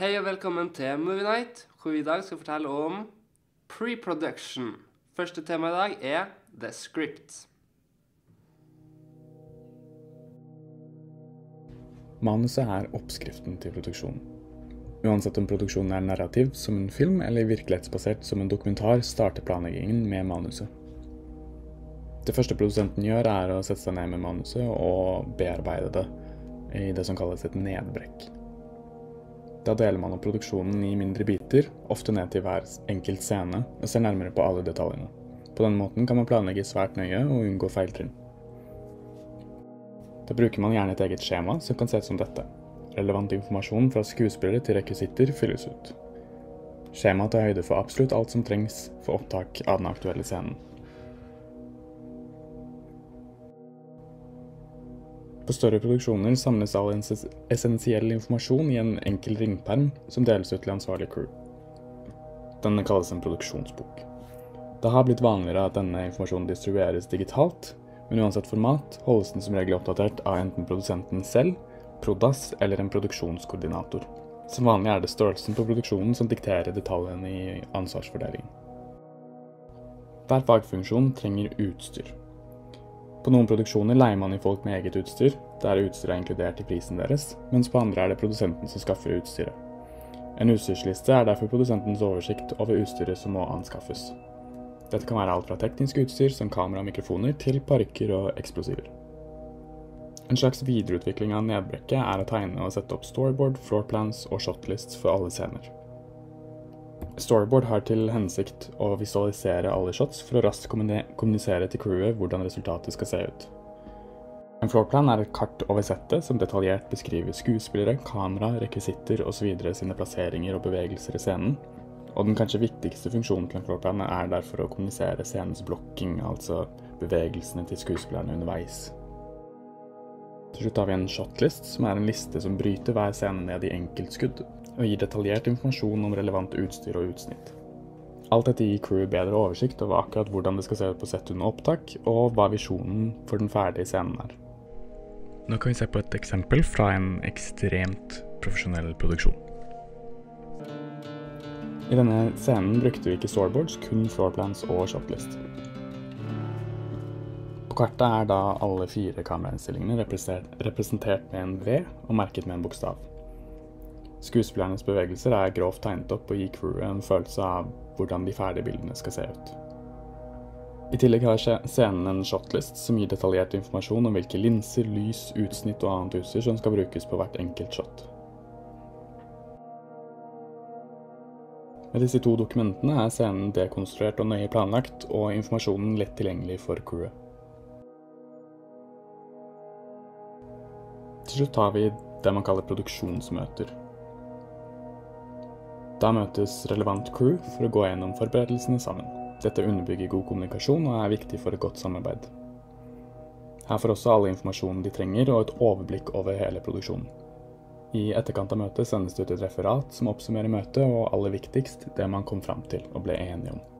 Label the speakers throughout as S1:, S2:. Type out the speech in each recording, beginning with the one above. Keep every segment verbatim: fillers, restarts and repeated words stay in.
S1: Hei og velkommen til Movie Night, hvor vi i dag skal fortelle om pre-production. Første tema i dag er The Script.
S2: Manuset er oppskriften til produksjonen. Uansett om produksjonen er narrativ som en film eller virkelighetsbasert som en dokumentar, starter planleggingen med manuset. Det første produsenten gjør er å sette seg ned med manuset og bearbeide det i det som kalles et nedbrekk. Da deler man opp produksjonen i mindre biter, ofte ned til hver enkelt scene, og ser nærmere på alle detaljene. På den måten kan man planlegge svært nøye og unngå feiltrinn. Da bruker man gjerne et eget skjema som kan se ut som dette. Relevant informasjon fra skuespillere til rekvisitter fylles ut. Skjemaet tar høyde for absolutt alt som trengs for opptak av den aktuelle scenen. På større produksjoner samles all essensiell informasjon i en enkel ringperm som deles ut til ansvarlig crew. Denne kalles en produksjonsbok. Det har blitt vanligere at denne informasjonen distribueres digitalt, men uansett format holdes den som regel oppdatert av enten produsenten selv, Prodas eller en produksjonskoordinator. Som vanlig er det størrelsen på produksjonen som dikterer detaljene i ansvarsfordelingen. Hver fagfunksjon trenger utstyr. På noen produksjoner leier man i folk med eget utstyr, der utstyret er inkludert i prisen deres, mens på andre er det produsenten som skaffer utstyret. En utstyrsliste er derfor produsentens oversikt over utstyret som må anskaffes. Dette kan være alt fra teknisk utstyr som kamera og mikrofoner til parykker og eksplosiver. En slags videreutvikling av nedbrekket er å tegne og sette opp storyboard, floorplans og shotlists for alle scener. Storyboard har til hensikt å visualisere alle shots for å raskt kommunisere til crewet hvordan resultatet skal se ut. En floorplan er et kart over settet som detaljert beskriver skuespillere, kamera, rekvisitter og så videre sine plasseringer og bevegelser i scenen, og den kanskje viktigste funksjonen til en floorplan er derfor å kommunisere scenens blokking, altså bevegelsene til skuespillerne underveis. Til slutt har vi en shotlist, som er en liste som bryter hver scene ned i enkeltskudd, og gir detaljert informasjon om relevant utstyr og utsnitt. Alt dette gir crewet bedre oversikt over akkurat hvordan det skal se ut på sett under opptak, og hva visjonen for den ferdige scenen er. Nå kan vi se på et eksempel fra en ekstremt profesjonell produksjon. I denne scenen brukte vi ikke storyboards, kun floorplans og shotlist. På kartet er da alle fire kamerainnstillingene representert med en V og merket med en bokstav. Skuespillernes bevegelser er grovt tegnet opp og gir crewet en følelse av hvordan de ferdige bildene skal se ut. I tillegg har scenen en shotlist som gir detaljert informasjon om hvilke linser, lys, utsnitt og annet utstyr som skal brukes på hvert enkelt shot. Med disse to dokumentene er scenen dekonstruert og nøye planlagt, og informasjonen lett tilgjengelig for crewet. Til slutt har vi det man kaller produksjonsmøter. Da møtes relevant crew for å gå gjennom forberedelsene sammen. Dette underbygger god kommunikasjon og er viktig for et godt samarbeid. Her får også alle informasjonen de trenger og et overblikk over hele produksjonen. I etterkant av møtet sendes det ut et referat som oppsummerer møtet og aller viktigst det man kom fram til og ble enige om.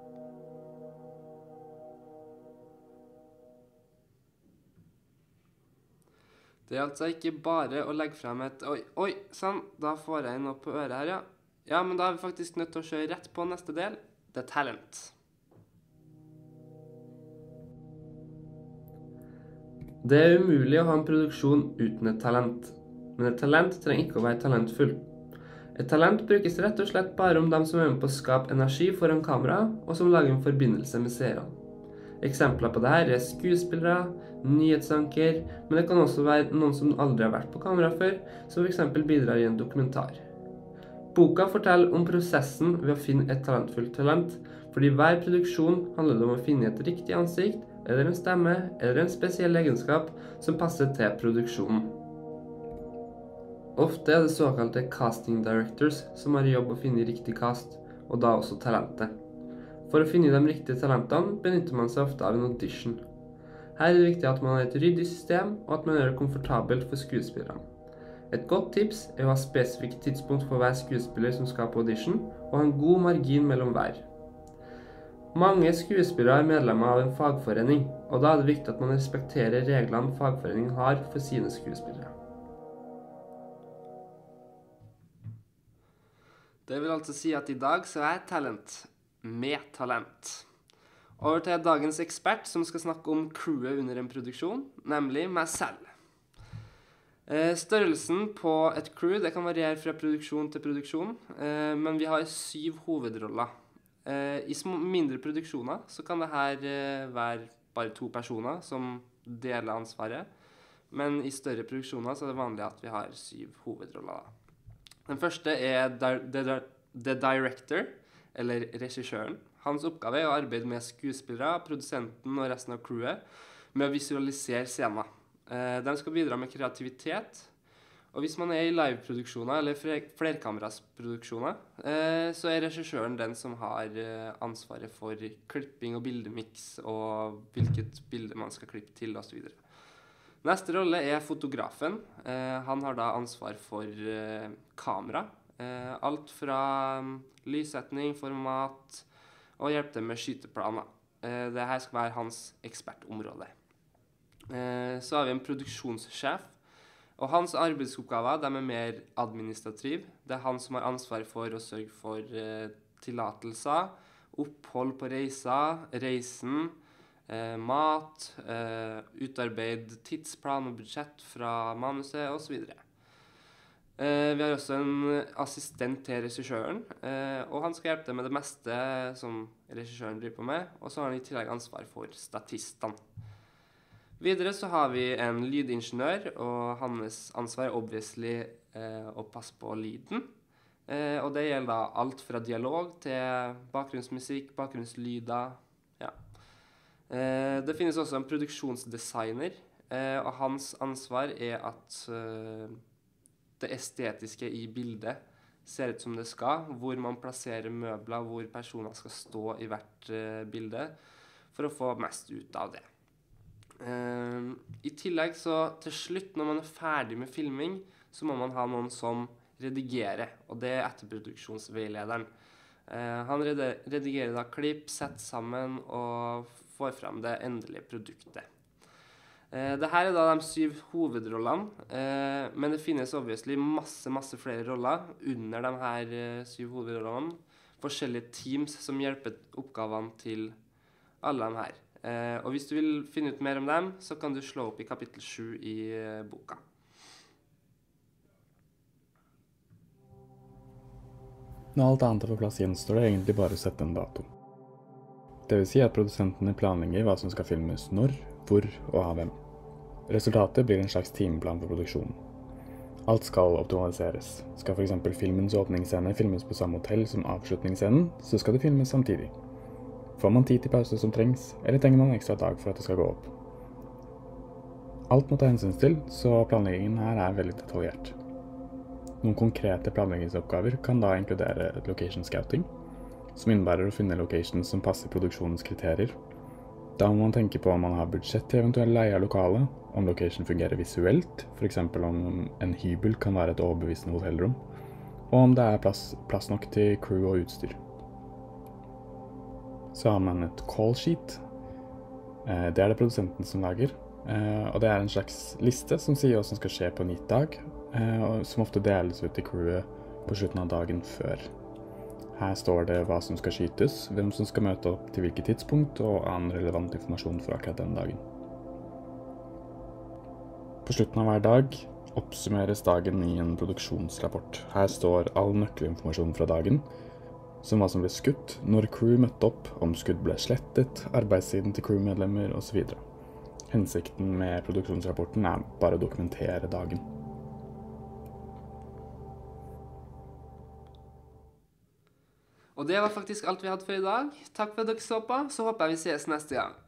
S1: Det er altså ikke bare å legge frem et Oi, oi, sånn, da får jeg noe på øret her, ja. Ja, men da er vi faktisk nødt til å kjøre rett på neste del, The Talent. Det er umulig å ha en produksjon uten et talent. Men et talent trenger ikke å være talentfull. Et talent brukes rett og slett bare om dem som er med på å skape energi foran kamera, og som lager en forbindelse med seerne. Eksempler på dette er skuespillere, nyhetsanker, men det kan også være noen som aldri har vært på kamera før, som for eksempel bidrar i en dokumentar. Boka forteller om prosessen ved å finne et talentfullt talent, fordi hver produksjon handler det om å finne et riktig ansikt, eller en stemme, eller en spesiell egenskap som passer til produksjonen. Ofte er det såkalte casting directors som har i jobb å finne riktig cast, og da også talentet. For å finne de riktige talentene benytter man seg ofte av en audition. Her er det viktig at man har et ryddig system, og at man gjør det komfortabelt for skuespillerne. Et godt tips er å ha spesifikke tidspunkt for hver skuespiller som skal på audition, og ha en god margin mellom hver. Mange skuespillere er medlemmer av en fagforening, og da er det viktig at man respekterer reglene fagforeningen har for sine skuespillere. Det vil altså si at i dag så er talent med talent. Over til dagens ekspert som skal snakke om crewet under en produksjon, nemlig meg selv. Eh, størrelsen på et crew det kan variere fra produksjon til produksjon, eh, men vi har syv hovedroller. Eh, I små, mindre produksjoner så kan det her eh, være bare to personer som deler ansvaret, men i større produksjoner så er det vanlig at vi har syv hovedroller. Den første er di- the, the director, eller regissøren. Hans oppgave er å arbeide med skuespillere, produsenten og resten av crewet med å visualisere scener. Eh, de skal bidra med kreativitet, og hvis man er i liveproduksjoner eller flerkamerasproduksjoner, eh, så er regissøren den som har eh, ansvaret for klipping og bildemix og hvilket bilde man skal klippe til og så videre. Neste rolle er fotografen. Eh, han har da ansvar for eh, kamera. Eh, alt fra um, lyssetning, format og hjelpe dem med skyteplaner. Eh, Dette skal være hans ekspertområde. Eh, så har vi en produksjonssjef, og hans arbeidsoppgaver de er mer administrativ. Det er han som har ansvar for å sørge for eh, tillatelser, opphold på reiser, reisen, eh, mat, eh, utarbeid tidsplan og budsjett fra manuset og så videre. Eh, vi har også en assistent til regissøren, eh, og han skal hjelpe til med det meste som regissøren driver på med, og så har han i tillegg ansvar for statistene. Videre så har vi en lydingeniør, og hans ansvar er obviously eh, å passe på lyden. Eh, og det gjelder da alt fra dialog til bakgrunnsmusikk, bakgrunnslyder, ja. Eh, det finnes også en produksjonsdesigner, eh, og hans ansvar er at eh, det estetiske i bildet ser ut som det skal, hvor man plasserer møbler, hvor personer skal stå i hvert uh, bilde, for å få mest ut av det. Uh, I tillegg så til slutt, når man er ferdig med filming, så må man ha noen som redigerer, og det er etterproduksjonsveilederen. Uh, han redigerer da klipp, setter sammen og får frem det endelige produktet. Eh, Dette er da de syv hovedrollene, eh, men det finnes obviously masse, masse flere roller under de her eh, syv hovedrollene. Forskjellige teams som hjelper oppgavene til alle de her. Eh, og hvis du vil finne ut mer om dem, så kan du slå opp i kapittel sju i eh, boka.
S2: Når alt annet er på plass gjenstår det egentlig bare å sette en dato. Det vil si at produsentene planlegger hva som skal filmes når, hvor og av hvem. Resultatet blir en slags timeplan for produksjonen. Alt skal optimaliseres. Skal for eksempel filmens åpningsscene filmes på samme hotell som avslutningsscenen, så skal det filmes samtidig. Får man tid til pause som trengs, eller trenger man en ekstra dag for at det skal gå opp? Alt må ta hensyn til, så planleggingen her er veldig detaljert. Noen konkrete planleggingsoppgaver kan da inkludere location scouting, som innebærer å finne locations som passer produksjonens kriterier. Da må man tenke på om man har budsjett til eventuell leie av lokale, om location fungerer visuelt, for eksempel om en hybel kan være et overbevisende hotellrom, og om det er plass, plass nok til crew og utstyr. Så har man et call sheet. Det er det produsenten som lager, og det er en slags liste som sier hva som skal skje på en gitt dag, som ofte deles ut til crewet på slutten av dagen før. Her står det hva som skal skytes, hvem som skal møte opp til hvilket tidspunkt, og annen relevant informasjon for akkurat den dagen. På slutten av hver dag oppsummeres dagen i en produksjonsrapport. Her står all nøkkelinformasjon fra dagen, som hva som ble skutt, når crew møtte opp, om skudd ble slettet, arbeidstiden til crewmedlemmer og så videre. Hensikten med produksjonsrapporten er bare å dokumentere dagen.
S1: Og det var faktisk alt vi hadde for i dag. Takk for at dere så på, så håper jeg vi ses neste gang.